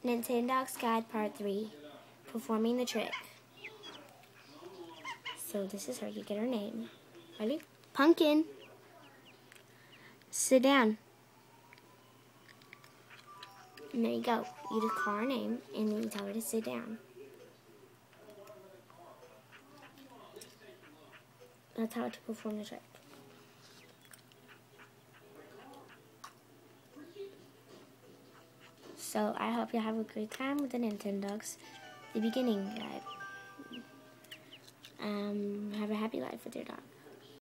Nintendogs Guide Part 3, Performing the Trick. So this is her. You get her name. Ready? Pumpkin. Sit down. And there you go. You just call her name, and then you tell her to sit down. That's how to perform the trick. So I hope you have a great time with the Nintendogs. The beginning guide. Have a happy life with your dog.